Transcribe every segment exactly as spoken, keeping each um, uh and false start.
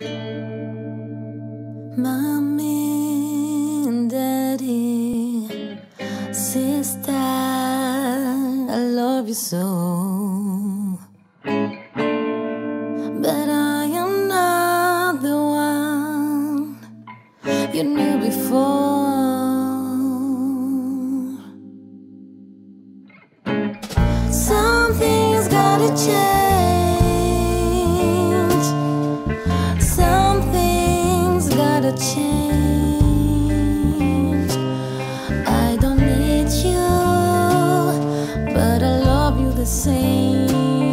Mommy and Daddy, sister, I love you so. But I am not the one you knew before. Something's gotta change. Something's gotta change. I don't need you, but I love you the same.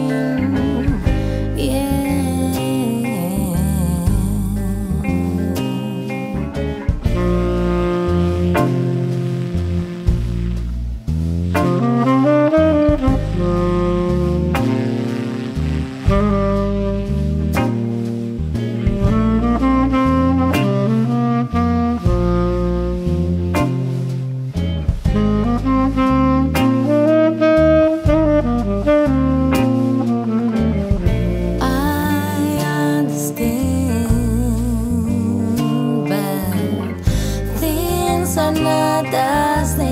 As they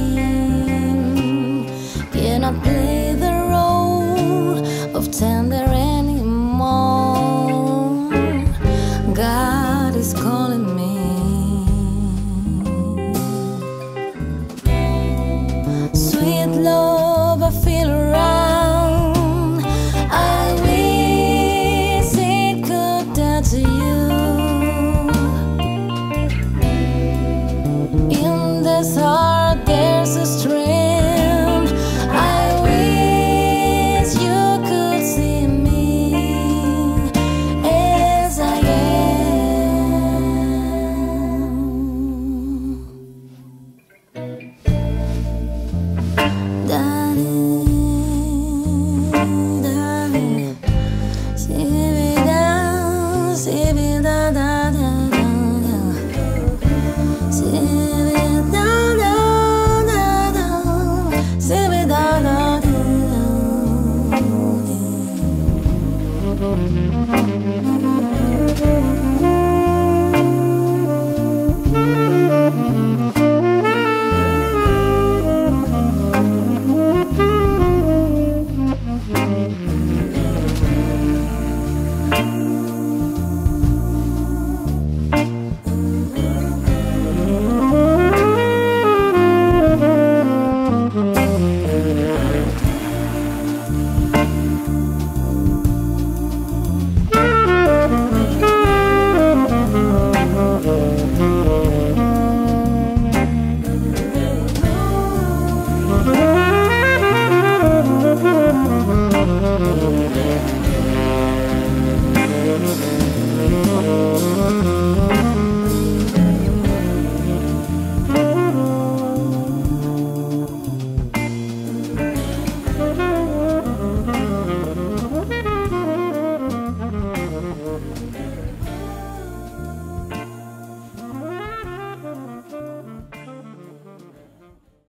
seem, cannot play the role of tender anymore. God is calling me. Sweet love, I feel around. I wish it could touch you. This heart, there's a stream. I wish you could see me as I am. Darling, darling, see me down, see me da da da da, see me. Mm-hmm.